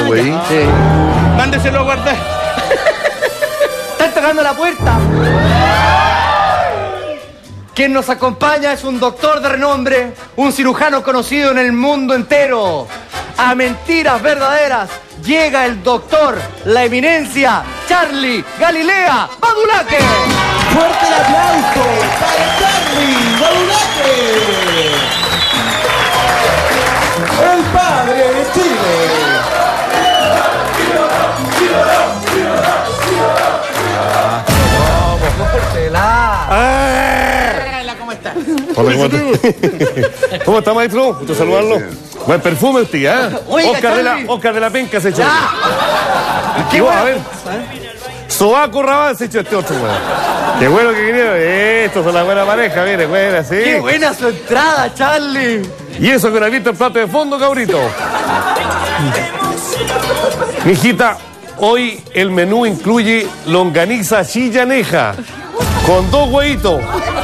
güey. Sí. Mándeselo a guardar. Están tocando la puerta. Quien nos acompaña es un doctor de renombre, un cirujano conocido en el mundo entero. A mentiras verdaderas llega el doctor, la eminencia, Charlie Galilea Badulaque. ¡Fuerte el aplauso para Charlie Badulaque! El padre de Chile. ¿Cómo está? Hola, ¿cómo está? ¿Cómo está, maestro? Gusto saludarlo. Buen perfume usted, ¿eh? Oiga, Oscar de la Penca se echó. ¡Ya! ¿Qué bueno? A ver. Sobaco Rabán se echó este otro, weón. Qué bueno que vinieron. Estos son la buena pareja, mire, buena, sí. ¡Qué buena su entrada, Charlie! Y eso que no ha visto el plato de fondo, cabrito. Mijita, hoy el menú incluye longaniza chillaneja con 2 huevitos.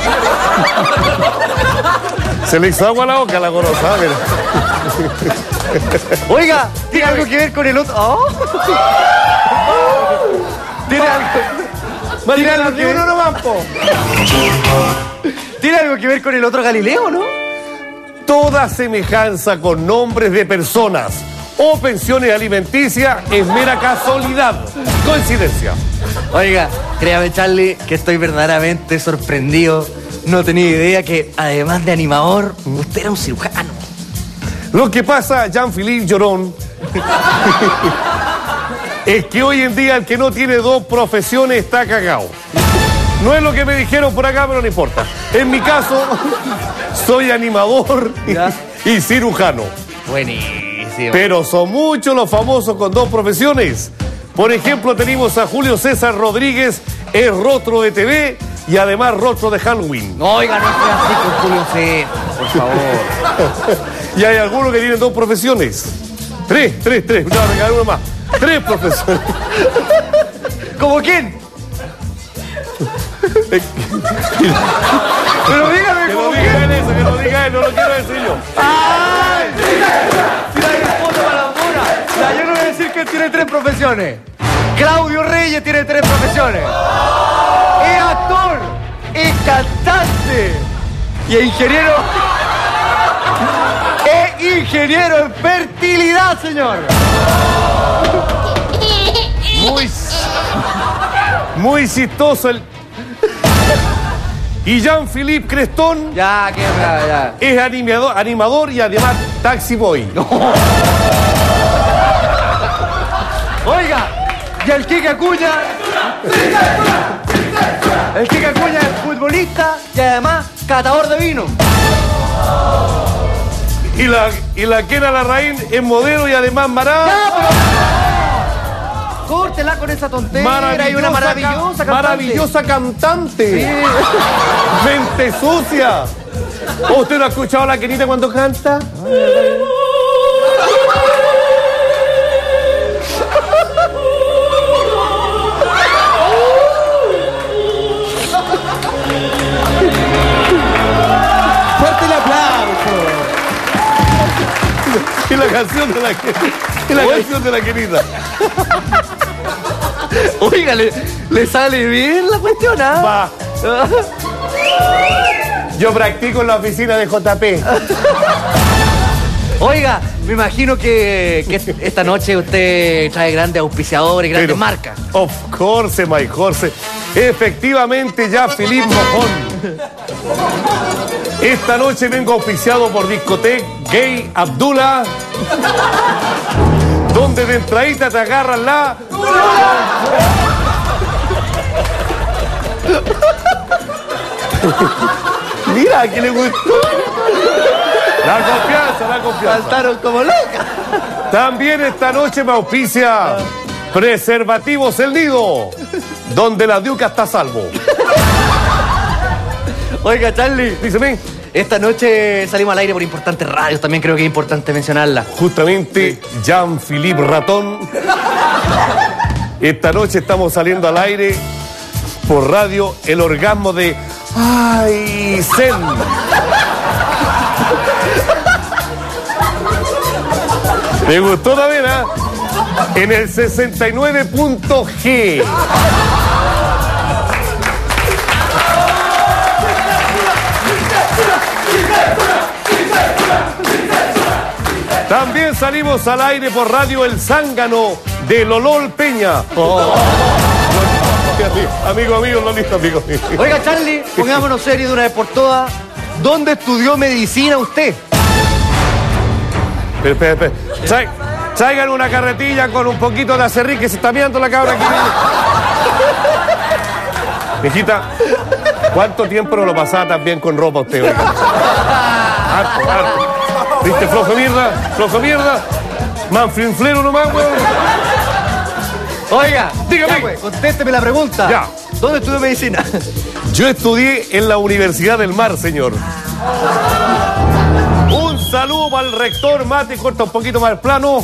Se le hizo agua a la boca a la golosa, mira. Oiga, ¿tiene algo que ver con el otro? Oh. ¿Tiene algo? ¿Tiene algo que ver? ¿Tiene algo que ver con el otro Galileo, no? Toda semejanza con nombres de personas o pensiones alimenticias es mera casualidad, coincidencia. Oiga, créame, Charlie, que estoy verdaderamente sorprendido. No tenía idea que, además de animador, usted era un cirujano. Lo que pasa, Jean-Philippe Llorón, es que hoy en día el que no tiene 2 profesiones está cagado. No es lo que me dijeron por acá, pero no importa. En mi caso, soy animador y cirujano. Buenísimo. Pero son muchos los famosos con 2 profesiones. Por ejemplo, tenemos a Julio César Rodríguez, es rostro de TV y además rostro de Halloween. Oiga, no sea así con Julio César, por favor. Y hay algunos que tienen 2 profesiones. 3. No, regalar uno más. 3 profesiones. ¿Cómo quién? Pero dígame, Que ¿cómo no quién? diga eso, que no diga él, no lo quiero decir yo. ¡Ay! Mira, hay foto para la mona. Ya, yo no voy a decir que tiene 3 profesiones. Claudio Reyes tiene 3 profesiones. Es actor, es cantante y es ingeniero. Es ingeniero en fertilidad, señor. Muy chistoso el... Y Jean-Philippe Crestón Ya, que ya. es animador y además taxi boy. Oiga, y el Kike Acuña. El Kike Acuña es futbolista y además catador de vino. Y la Kena Larraín es modelo y además Córtela con esa tontería. Hay una maravillosa cantante. Maravillosa cantante. Mente sucia. ¿Usted no ha escuchado a la Kenita cuando canta? ¡Fuerte el aplauso! Y la canción de la Kenita. Y la canción de la Kenita. Oiga, ¿le sale bien la cuestión, ah? Va. Yo practico en la oficina de JP. Oiga, me imagino que esta noche usted trae grandes auspiciadores, grandes Pero, marcas. Of course, my horse. Efectivamente, ya Philippe Mojón. Esta noche vengo auspiciado por Discoteca Gay Abdullah, donde de entradita te agarran la... Mira, que le gustó. La confianza. Saltaron como locas. También esta noche me auspicia Preservativos El Nido, donde la diuca está a salvo. Oiga, Charlie, Díseme. esta noche salimos al aire por importantes radios, también creo que es importante mencionarla. Justamente Jean-Philippe Ratón. Esta noche estamos saliendo al aire por radio El Orgasmo de ¡Ay, Zen! ¿Te gustó también, ah? En el 69.G. También salimos al aire por Radio El Zángano de Lolol Peña. Oh. Amigo, Lolito, amigo. Oiga, Charlie, pongámonos serios de una vez por todas. ¿Dónde estudió medicina usted? Espera. Traigan una carretilla con un poquito de acerrí que se está mirando la cabra aquí. Mijita, ¿cuánto tiempo no lo pasaba tan bien con ropa usted? Oiga? Harto. ¿Viste? Flojo mierda. Manfrinflero nomás, weón. Oiga, dígame. Ya, pues, contésteme la pregunta. Ya. ¿Dónde estudió medicina? Yo estudié en la Universidad del Mar, señor. Un saludo para el rector Mate, corta un poquito más el plano.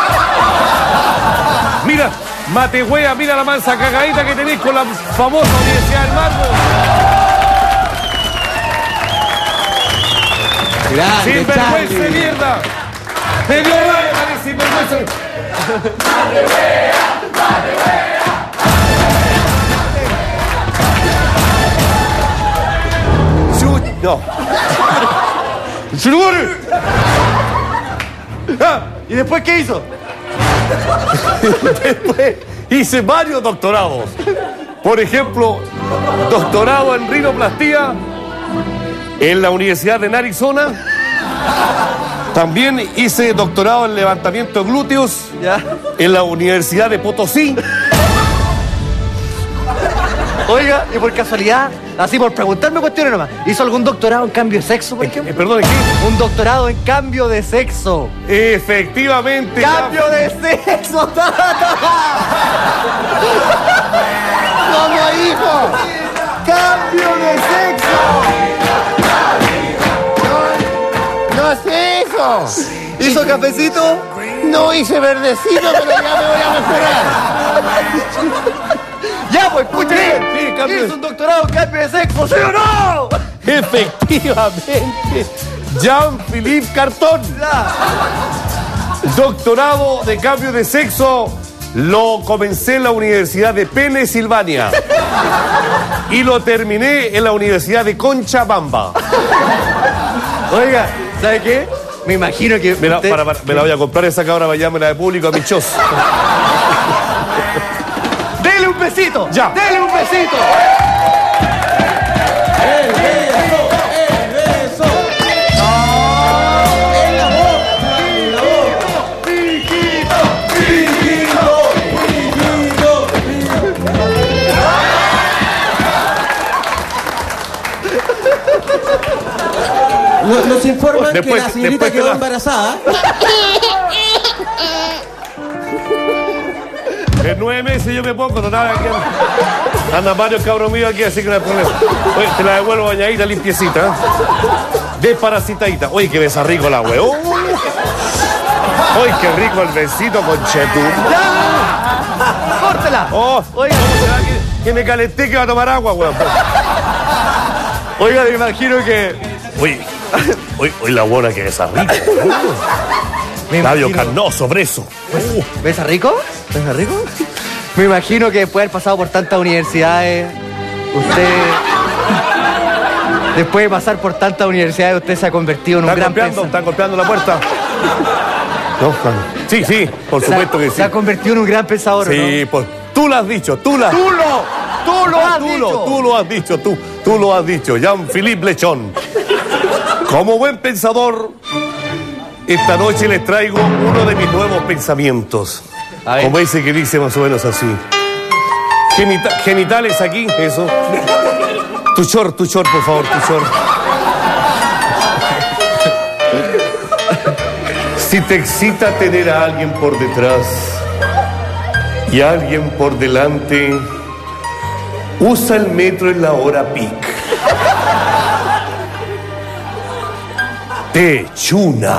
Mira, Mate wea, mira la mansa cagadita que tenéis con la famosa Universidad del Mar. Grande, ¡Sin vergüenza, Charlie. mierda! ¡Me dio rabia, sin vergüenza! No. ¿Y después qué hizo? Después hice varios doctorados. Por ejemplo, doctorado en rinoplastía en la Universidad de Arizona. También hice doctorado en levantamiento de glúteos en la Universidad de Potosí. Oiga, y por casualidad, así por preguntarme cuestiones nomás, ¿hizo algún doctorado en cambio de sexo, por ejemplo? Perdón, ¿qué? Un doctorado en cambio de sexo. Efectivamente. ¡Cambio de sexo! ¿Cómo, hijo? ¡Cambio de sexo! No es eso. ¿Hizo cafecito? No hice verdecito, pero ya me voy a mejorar. Ya, pues, escuche bien. Sí, cambio. ¿Hizo un doctorado en cambio de sexo, sí o no? Efectivamente. Jean-Philippe Cartón. Doctorado de cambio de sexo. Lo comencé en la Universidad de Pensilvania y lo terminé en la Universidad de Cochabamba. Oiga, ¿sabe qué? Me imagino que Me la voy a comprar esa cabra para llamar de público a mi chos. ¡Dele un besito! Ya. ¡Dele un besito! El beso. En la boca. Pijito. Nos informan Después- que la señorita después te quedó la- embarazada. En 9 meses yo me pongo, total, aquí andan varios cabros míos aquí, así que no hay problema. Oye, te la devuelvo bañadita, limpiecita, ¿eh? Desparasitadita. Oye, que besa rico la weón. Oye, qué rico el besito con chetú. ¡Córtela! Oh, Oiga, ¿cómo será que me calenté que va a tomar agua, weón? oiga, me imagino que... Oye, la buena que besa rico. Labio carnoso, brezo. ¿Besa rico? ¿Besa rico? Me imagino que después de haber pasado por tantas universidades, usted... Después de pasar por tantas universidades, usted se ha convertido en un gran pensador. ¿Están golpeando la puerta? No, sí, por supuesto que sí. Se ha convertido en un gran pensador, Sí, pues tú lo has dicho, tú lo has dicho, Jean-Philippe Lechón. Como buen pensador, esta noche les traigo uno de mis nuevos pensamientos. A ver. Como ese que dice más o menos así. Genitales aquí, eso. Tu short, por favor, tu short. Si te excita tener a alguien por detrás y a alguien por delante, usa el metro en la hora peak. Techuna.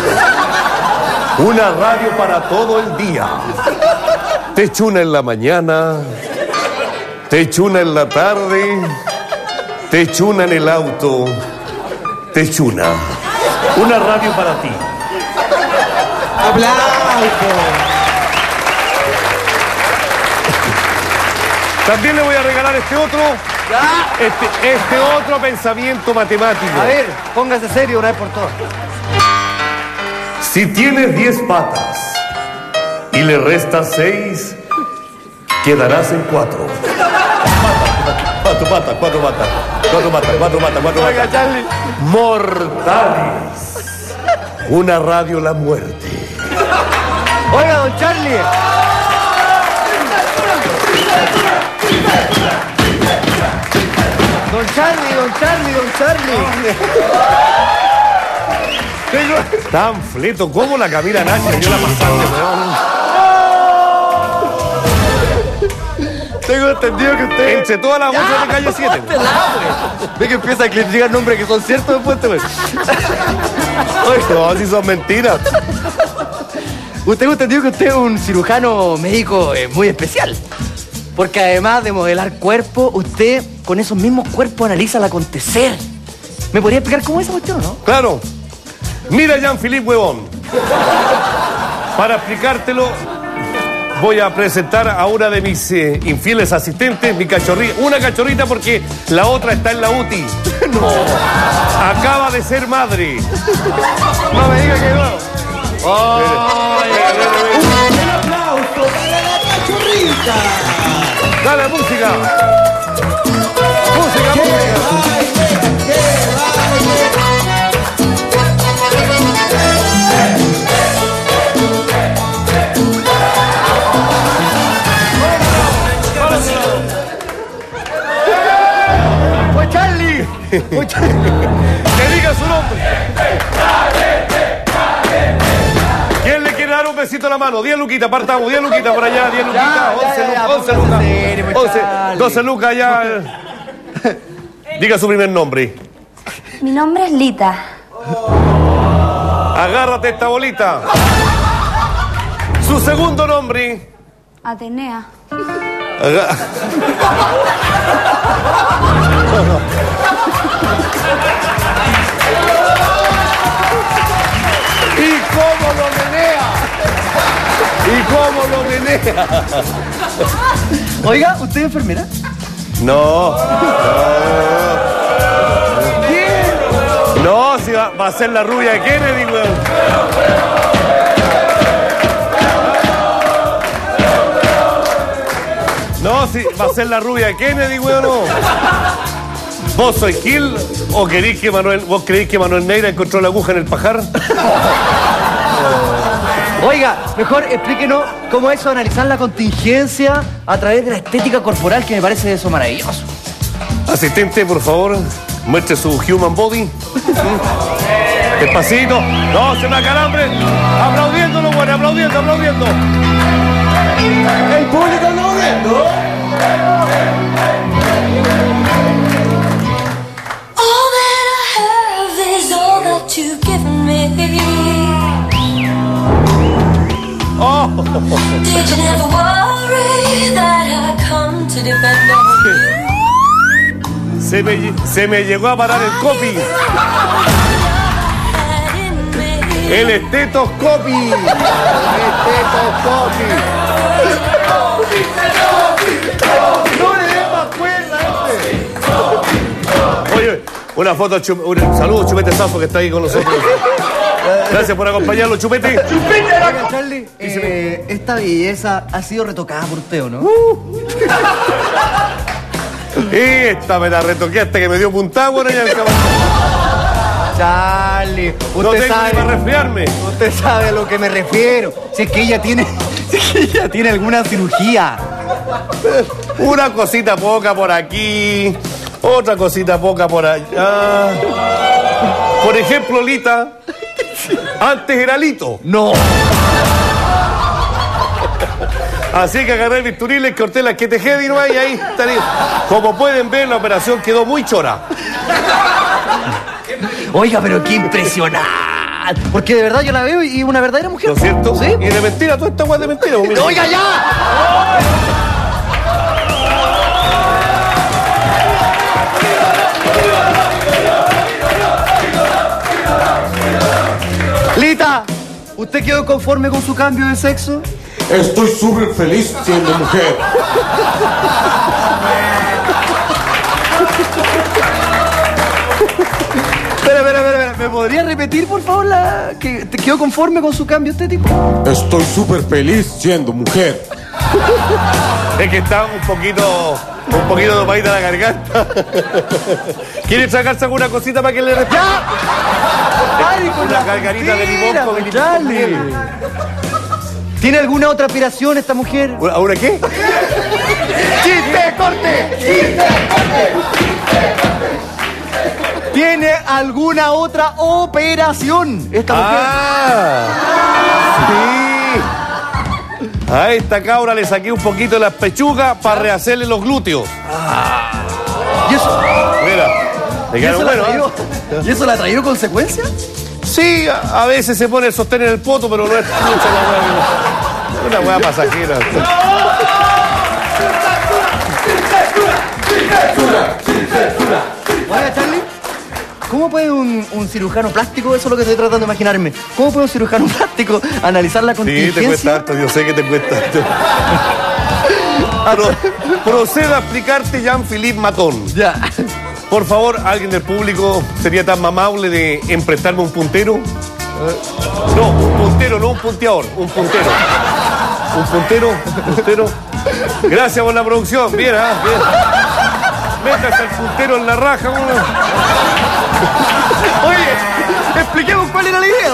Una radio para todo el día. Techuna en la mañana, techuna en la tarde, techuna en el auto, techuna. Una radio para ti. ¡Aplausos! También le voy a regalar este otro pensamiento matemático. A ver, póngase serio una vez por todas. Si tienes 10 patas y le restas 6, quedarás en 4. 4 patas. Oiga, Charlie. Mortales. Una radio la muerte. Oiga, don Charlie. Don Charlie. Tan fleto como la Camila Nacha dio la pasante, weón. Tengo entendido que usted... Entre todas las voces de calle 7. Ve que empieza a criticar nombres que son ciertos después, güey. No, si son mentiras. Tengo entendido que usted es un cirujano médico muy especial. Porque además de modelar cuerpo, usted con esos mismos cuerpos analiza el acontecer. ¿Me podría explicar cómo es esa cuestión, no? Claro. Mira, Jean-Philippe Huevón. Para explicártelo, voy a presentar a una de mis infieles asistentes, mi cachorrita. Una cachorrita porque la otra está en la UTI. No. Acaba de ser madre. No me diga que no. Un aplauso para la cachorrita. Dale, música. Que baile. ¡Fue Charlie! Que diga su nombre. ¿Quién le quiere dar un besito a la mano? 10 luquitas, partamos. 10 luquitas por allá, 10 luquitas. Ya, 11 póngase lucas. serio, 11, Charlie. 12 lucas ya. Diga su primer nombre. Mi nombre es Lita. Agárrate esta bolita. Su segundo nombre. Atenea. ¿Y cómo lo menea? Oiga, ¿usted es enfermera? No. No, si va a ser la rubia de Kennedy, weón. No, si va a ser la rubia de Kennedy, weón, no. ¿Vos sois Gil o vos creéis que Manuel Neira encontró la aguja en el pajar? Oiga, mejor explíquenos cómo es eso de analizar la contingencia a través de la estética corporal, que me parece eso maravilloso. Asistente, por favor, muestre su human body. Despacito. No, se me acalambre. Aplaudiéndolo, bueno, aplaudiendo. El público aplaudiendo. All that I have is all that you've given me. Oh. Did you never worry that I come to depend on you? Se me llegó a parar el copy. El estetoscopio. ¡No le des más cuerda a este! Oye, una foto, un saludo, Chupete Safo, que está ahí con nosotros. Gracias por acompañarlo, Chupete. Oiga, Charlie, esta belleza ha sido retocada por usted, ¿o no? Esta me la retoqueaste que me dio puntada, bueno, ya el caballo. Charlie, No usted tengo ni sabe, para resfriarme. usted sabe a lo que me refiero. Si es que ella tiene alguna cirugía. Una cosita poca por aquí, otra cosita poca por allá. Por ejemplo, Lita, antes era Lito. No. Así que agarré el bisturí, le corté la que tejé y no hay ahí. Como pueden ver, la operación quedó muy chora. Oiga, pero qué impresionante. Porque de verdad yo la veo y una verdadera mujer. ¿No es cierto? ¿Sí? Y de mentira, toda esta guay de mentira. Pues, mira. ¡Oiga, ya! Lita, ¿usted quedó conforme con su cambio de sexo? Estoy súper feliz siendo mujer. Espera. ¿Me podría repetir, por favor, que te quedó conforme con su cambio estético? Estoy súper feliz siendo mujer. Es que está un poquito dopadita la garganta. ¿Quiere sacarse alguna cosita para que le respete? ¡Ay, con la gargarita de limón con limón. Charlie! ¿Tiene alguna otra aspiración esta mujer? ¿Ahora qué? ¡Chiste, corte! ¿Tiene alguna otra operación esta mujer? Sí. A esta cabra le saqué un poquito de las pechugas para rehacerle los glúteos. ¿Y eso? Mira, le quedaron buenos, ¿eh? ¿Y eso le ha traído consecuencias? Sí, a veces se pone el sostén en el poto, pero no es mucha la hueá. Una hueá pasajera. Oiga, Charlie, ¿cómo puede un cirujano plástico, eso es lo que estoy tratando de imaginarme, cómo puede un cirujano plástico analizar la Sí, contingencia? te cuesta harto, yo sé que te cuesta harto. Proceda a explicarte Jean-Philippe Matón. Ya. Por favor, alguien del público sería tan amable de emprestarme un puntero. No, un puntero, no un punteador, un puntero. Un puntero. Gracias por la producción, bien, bien. Métase el puntero en la raja, uno. Oye, expliquemos cuál era la idea.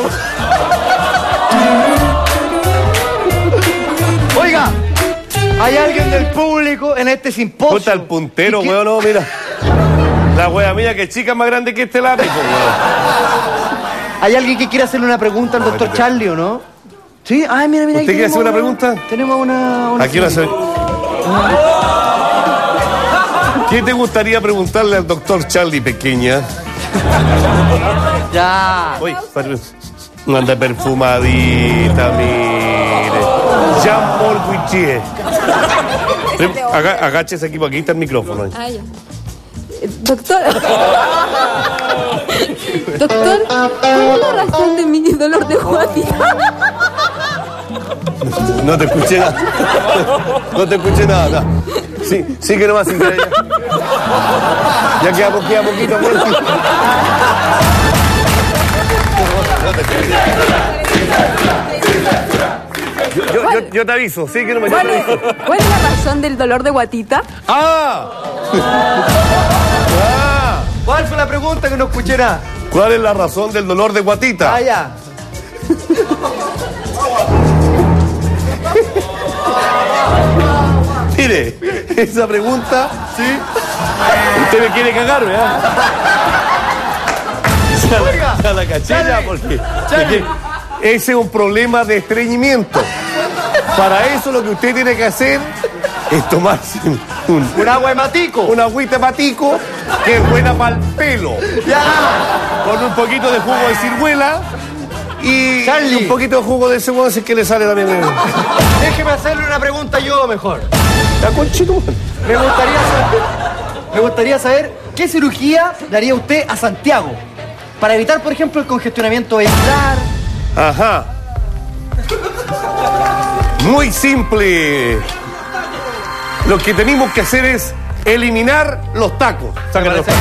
Oiga, ¿hay alguien del público en este simposio? Puta el puntero, weón, no, mira. La wea mía que chica más grande que este lápiz, weón. ¿Hay alguien que quiera hacerle una pregunta al doctor Charlie o no? ¿Sí? Ay, mira. ¿Usted quiere hacer una pregunta? Tenemos una ¿A quién hacer? ¿Qué te gustaría preguntarle al doctor Charlie, pequeña? Ya. Uy, no anda perfumadita, mire. Jean-Paul Gaultier. Agáchese aquí, porque aquí está el micrófono. Ah, ya. Doctor, ¿cuál es la razón de mi dolor de guatita? No te escuché nada. No te escuché nada. Sí que no vas a entrar ya. Ya queda poquito. Yo te aviso, sí que no me ¿Cuál es la razón del dolor de guatita? ¿Cuál fue la pregunta que no escuché nada? ¿Cuál es la razón del dolor de guatita? Ah, ya. Mire, esa pregunta, sí. Usted me quiere cagar, ¿verdad? Ya la cachilla, porque ese es un problema de estreñimiento. Para eso lo que usted tiene que hacer es tomarse un agua de matico. Una agüita de matico que es buena para el pelo. Ya. Con un poquito de jugo de ciruela y un poquito de jugo de cebolla, así que le sale también. Déjeme hacerle una pregunta yo mejor. ¿La conchito? Me gustaría saber qué cirugía le haría usted a Santiago para evitar, por ejemplo, el congestionamiento vehicular. Ajá. Muy simple. Lo que tenemos que hacer es eliminar los tacos. Sácale los tacos.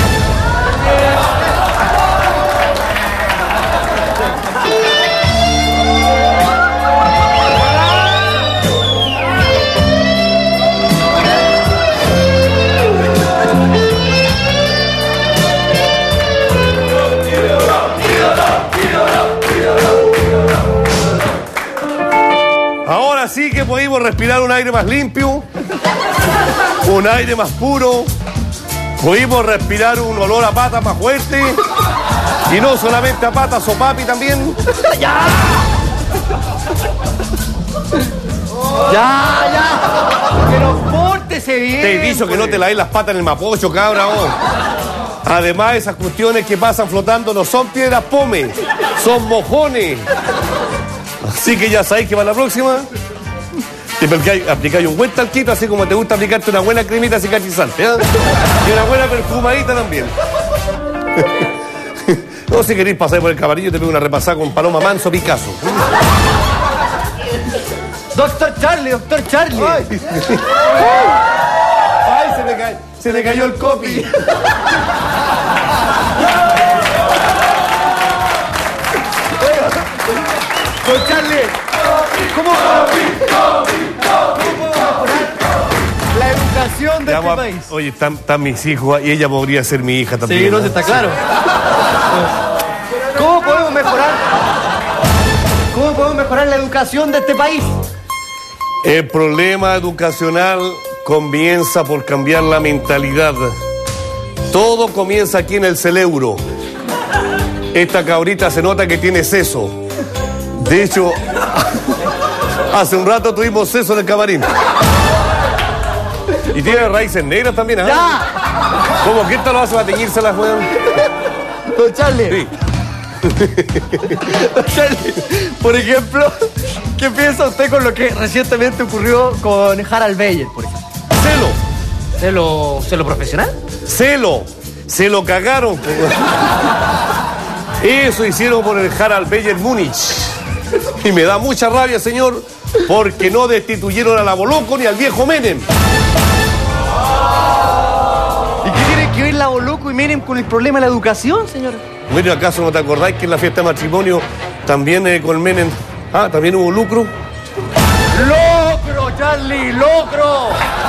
Ahora sí que podemos respirar un aire más limpio, un aire más puro, pudimos respirar un olor a pata más fuerte, y no solamente a patas o papi también. ¡Ya! Pero pórtese bien. Te he dicho que no te laves las patas en el mapocho, cabra, vos. Además, esas cuestiones que pasan flotando no son piedras pome, son mojones. Así que ya sabéis que para la próxima te aplicáis un buen talquito, así como te gusta aplicarte una buena cremita cicatrizante, ¿eh? Y una buena perfumadita también. No, si queréis pasar por el camarillo, te pego una repasada con Paloma Manso Picasso. Doctor Charlie. Ay, se me Se le cayó el copy. Don Charlie, ¿cómo podemos mejorar la educación de Ya, este país? oye, están mis hijos y ella podría ser mi hija también. Sí, no se está claro. ¿Cómo podemos mejorar la educación de este país? El problema educacional comienza por cambiar la mentalidad. Todo comienza aquí en el cerebro. Esta cabrita se nota que tiene seso. De hecho, hace un rato tuvimos seso en el camarín. Y tiene raíces negras también, ¿ah? ¡Ya! ¿Cómo que esta lo hace para teñirse las weón? Don Charlie. Sí. Don Charlie, por ejemplo, ¿qué piensa usted con lo que recientemente ocurrió con Harald Beyer, por ejemplo? ¿Celo profesional? Se lo cagaron. Eso hicieron por el Harald Beyer Múnich. Y me da mucha rabia, señor, porque no destituyeron a la Boloco ni al viejo Menem. ¿Y qué tiene que ver la Boloco y Menem con el problema de la educación, señor? Bueno, ¿acaso no te acordáis que en la fiesta de matrimonio también con Menem, también hubo lucro? ¡Locro, Charlie! ¡Locro!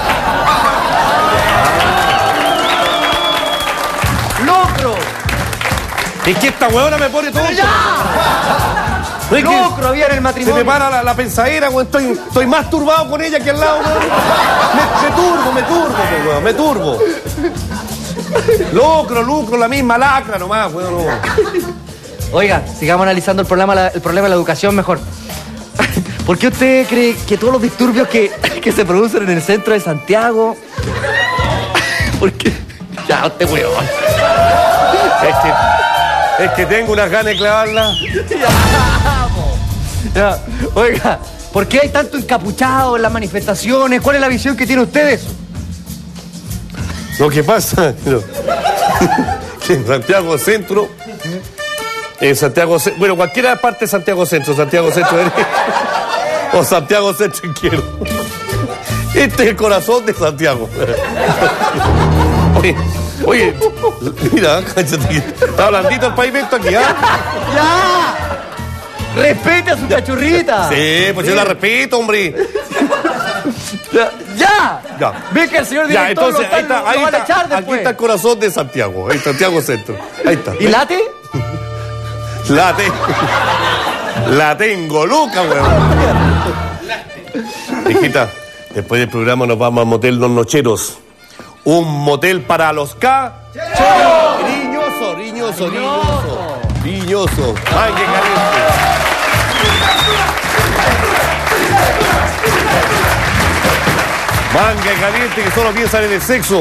¡Locro! Es que esta huevona me pone todo. ¡Ya! ¡Locro había en el Se matrimonio! me para la pensadera, weón. Estoy más turbado con ella que al lado, weón. Me turbo. Lucro, la misma lacra nomás, weón. No. Oiga, sigamos analizando el problema de la educación mejor. ¿Por qué usted cree que todos los disturbios que se producen en el centro de Santiago... ¿Por qué? Ya, usted weón. Es que tengo unas ganas de clavarla. Ya, oiga, ¿por qué hay tanto encapuchado en las manifestaciones? ¿Cuál es la visión que tiene ustedes? Lo que pasa, que en Santiago Centro, bueno, cualquiera parte de Santiago Centro o Santiago Centro Izquierdo. Este es el corazón de Santiago. Oye, mira, está blandito el pavimento aquí, ¿ah? ¡Ya! ¡Respete a su cachurrita! Sí, pues yo la respeto, hombre. ¡Ya! Ve que el señor Ya, director entonces, lo van a echar aquí después. está el corazón de Santiago, ahí Santiago Centro. Ahí está. ¿Y late? La tengo, Luca, weón. Hijita, después del programa nos vamos al motel Los Nocheros. Un motel para los riñoso. Ay, qué caliente. Manga caliente que solo piensan en el sexo.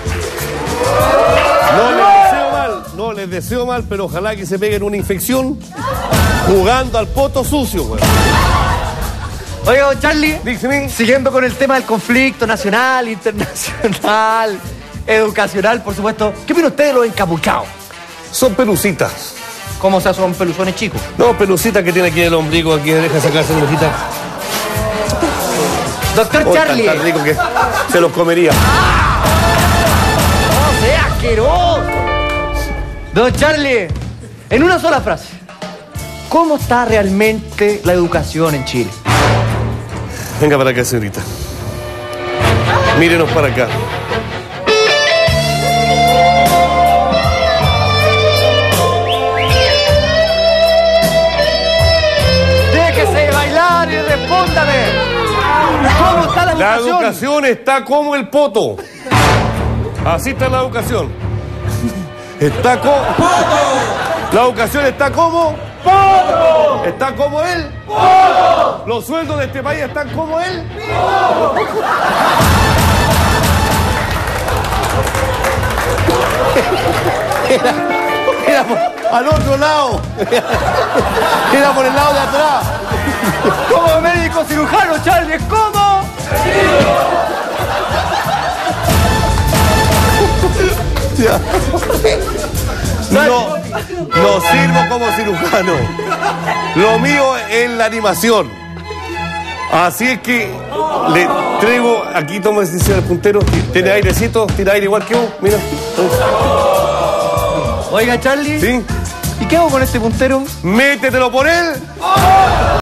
No les deseo mal, pero ojalá que se peguen una infección jugando al poto sucio, güey. Oiga, don Charlie, dígame. Siguiendo con el tema del conflicto nacional, internacional, educacional, por supuesto, ¿qué opina usted de los encapuchados? Son pelucitas. ¿Cómo se son peluzones chicos? No, pelucita que tiene aquí en el ombligo, aquí deja sacarse la hojita. Doctor Charlie. Tan rico que se los comería. ¡No sea asqueroso! Don Charlie, en una sola frase, ¿cómo está realmente la educación en Chile? Venga para acá, señorita. Mírenos para acá. Déjese bailar y respóndame. ¿Cómo está la educación? La educación está como el poto. Así está la educación. Está como... La educación está como... ¡Poto! Está como él. ¡Poto! Los sueldos de este país están como él. ¡Poto! Era al otro lado. Era por el lado de atrás. Como médico cirujano, Charlie, ¿cómo? No sirvo como cirujano. Lo mío es la animación. Así es que Le traigo, aquí toma el puntero, tiene airecito, tira aire igual que vos, mira. Oiga, Charlie. ¿Sí? ¿Y qué hago con este puntero? Métetelo por él.